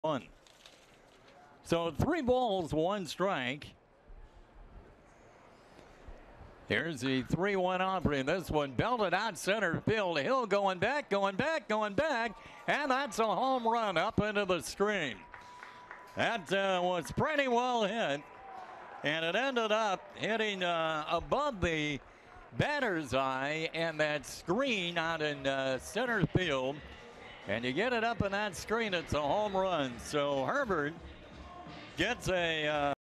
1. So 3 balls, 1 strike. Here's the 3-1 offering. This one belted out center field. Hill going back, going back, going back. And that's a home run up into the screen. That was pretty well hit. And it ended up hitting above the batter's eye and that screen out in center field. And you get it up in that screen, it's a home run. So Herbert gets a